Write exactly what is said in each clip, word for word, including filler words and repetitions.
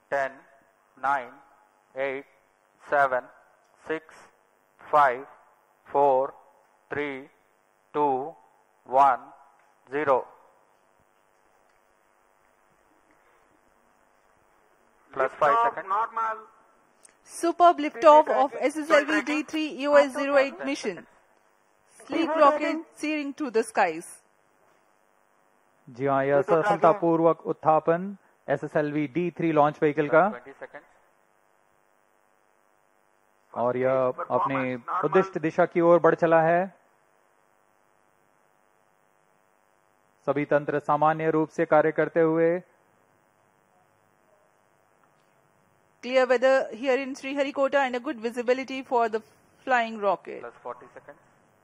ten, nine, eight, seven, six, five, four, three, two, one, zero. Plus five seconds. Normal. Superb liftoff of S S L V D three E O S zero eight mission. Sleek rocket searing through the skies. जी हाँ, यह सफलतापूर्वक उत्थापन S S L V D three launch vehicle का, और यह अपने उद्दिष्ट दिशा की ओर बढ़ चला है। सभी तंत्र सामान्य रूप से कार्य करते हुए। Clear weather here in Sriharikota and a good visibility for the flying rocket. Plus forty seconds.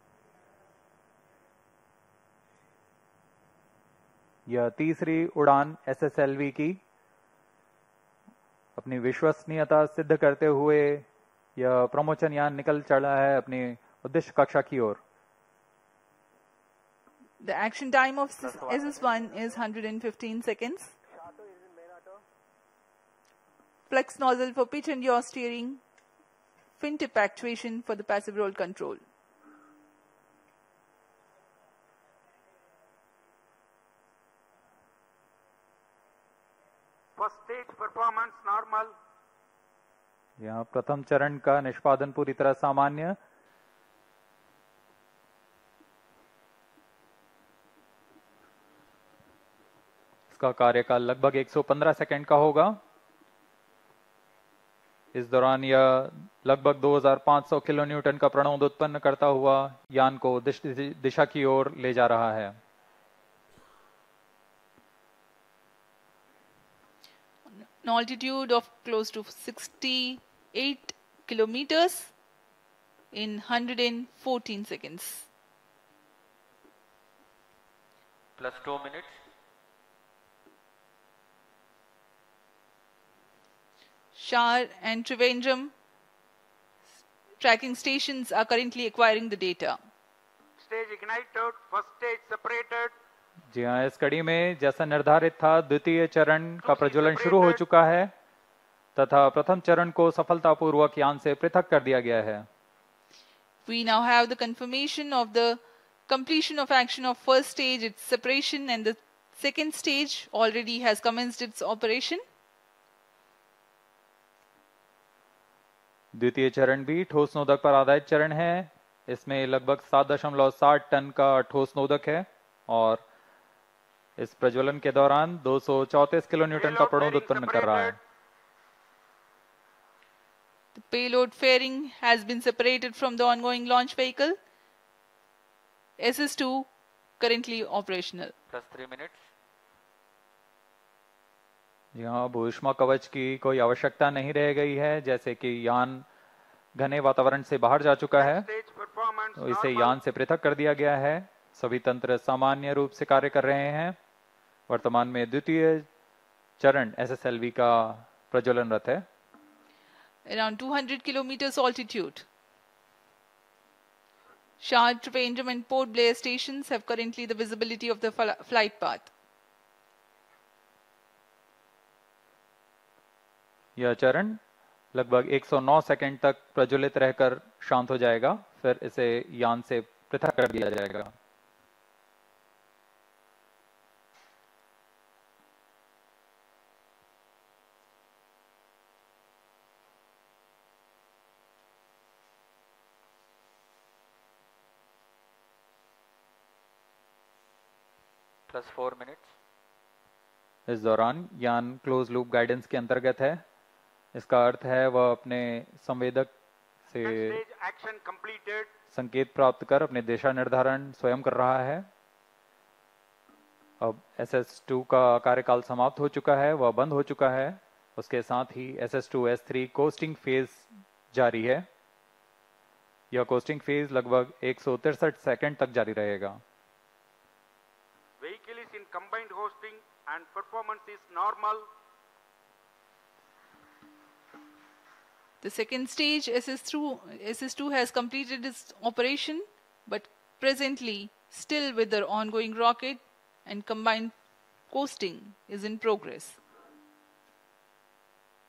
यह तीसरी उड़ान एस एस एल वी की अपनी विश्वसनीयता सिद्ध करते हुए यह प्रमोचन यान निकल चला है अपनी उद्देश्य कक्षा की ओर। The action time of S S one is one hundred fifteen seconds. Flex nozzle for pitch and yaw steering. Fin tip actuation for the passive roll control. First stage performance normal. यहाँ प्रथम चरण का निष्पादन पूरी तरह सामान्य। इसका कार्यकाल लगभग एक सौ पंद्रह सेकंड का होगा। इस दौरान यह लगभग दो हज़ार पाँच सौ किलो न्यूटन का प्रणोद उत्पन्न करता हुआ यान को दिशा की ओर ले जा रहा है। An altitude of close to sixty-eight kilometers in one hundred fourteen seconds. Plus two minutes. Shar and Trivandrum tracking stations are currently acquiring the data. Stage ignited, first stage separated. जी हाँ, इस कड़ी में जैसा निर्धारित था द्वितीय चरण का प्रज्वलन शुरू हो चुका है तथा प्रथम चरण को सफलतापूर्वक यान से पृथक कर दिया गया है। We now have the confirmation of the completion of action of first stage, its separation, and the second stage already has commenced its operation. द्वितीय चरण भी ठोस नोदक पर आधारित चरण है। इसमें लगभग सात दशमलव सात टन का ठोस नोदक है और इस प्रज्वलन के दौरान दो सौ चौंतीस किलो न्यूटन का प्रणोद उत्पन्न कर रहा है। The payload fairing has been separated from the ongoing launch vehicle. S S two currently operational. Plus three minutes. यहाँ भूष्मा कवच की कोई आवश्यकता नहीं रह गई है, जैसे कि यान घने वातावरण से बाहर जा चुका है तो इसे यान से पृथक कर दिया गया है। सभी तंत्र सामान्य रूप से कार्य कर रहे हैं। वर्तमान में द्वितीय चरण एस एस एल वी का प्रज्वलनरत है। Around two hundred kilometers altitude. Shard, Trivandrum and Port Blair stations have currently the visibility of the flight path. यह चरण लगभग एक सौ नौ सेकंड तक प्रज्वलित रहकर शांत हो जाएगा, फिर इसे यान से पृथक कर दिया जाएगा। Plus four minutes. इस दौरान यान क्लोज लूप गाइडेंस के अंतर्गत है। इसका अर्थ है वह अपने संवेदक से संकेत प्राप्त कर अपने दिशा निर्धारण स्वयं कर रहा है। अब एस एस टू का कार्यकाल समाप्त हो चुका है, वह बंद हो चुका है। उसके साथ ही S S two S three coasting phase जारी है। यह कोस्टिंग फेज लगभग एक सौ तिरसठ सेकेंड तक जारी रहेगा। Vehicle is in combined hosting and performance is normal. The second stage S S two has completed its operation, but presently still with the ongoing rocket and combined coasting is in progress.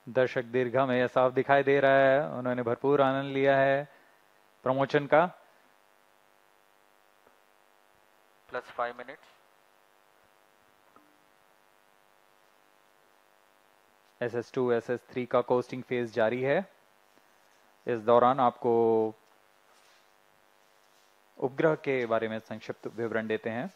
दर्शक दीर्घा में यह साफ दिखाई दे रहा है, उन्होंने भरपूर आनंद लिया है प्रमोशन का। Plus five minutes. S S two S S three का कोस्टिंग फेज जारी है। इस दौरान आपको उपग्रह के बारे में संक्षिप्त विवरण देते हैं।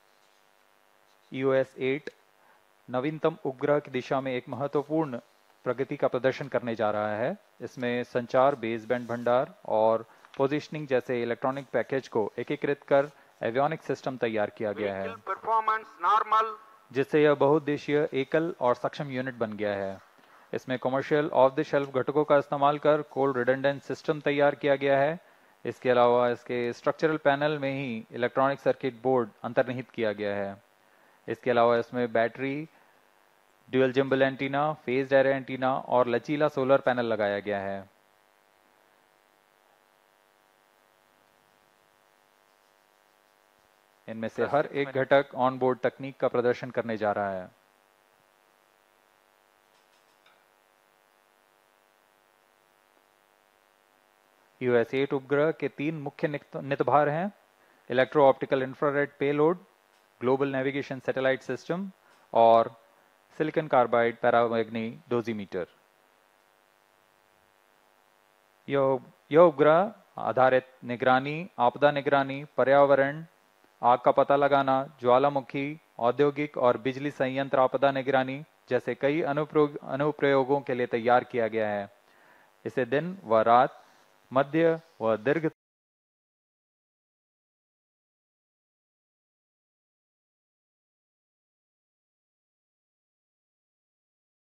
ई ओ एस एट नवीनतम उपग्रह की दिशा में एक महत्वपूर्ण प्रगति का प्रदर्शन करने जा रहा है। इसमें संचार, बेसबैंड भंडार और पोजीशनिंग जैसे इलेक्ट्रॉनिक पैकेज को एकीकृत कर एवियोनिक सिस्टम तैयार किया गया है, Vehicle performance normal. जिससे यह बहुउद्देशीय एकल और सक्षम यूनिट बन गया है। इसमें कमर्शियल ऑफ द शेल्फ घटकों का इस्तेमाल कर कोल्ड रिडंडेंट सिस्टम तैयार किया गया है। इसके अलावा इसके स्ट्रक्चरल पैनल में ही इलेक्ट्रॉनिक सर्किट बोर्ड अंतर्निहित किया गया है। इसके अलावा इसमें battery, dual gimbal antenna, phased array antenna और लचीला सोलर पैनल लगाया गया है। इनमें से हर एक घटक ऑन बोर्ड तकनीक का प्रदर्शन करने जा रहा है। ई ओ एस एट उपग्रह के तीन मुख्य नितभार हैं: electro optical infrared payload, global navigation satellite system और सिलिकॉन कार्बाइड पैरामैग्नी डोजीमीटर। यह यह उपग्रह आधारित निगरानी, आपदा निगरानी, पर्यावरण, आग का पता लगाना, ज्वालामुखी, औद्योगिक और बिजली संयंत्र आपदा निगरानी जैसे कई अनुप्रयोग अनुप्रयोगों के लिए तैयार किया गया है। इसे दिन व रात, मध्य व दीर्घ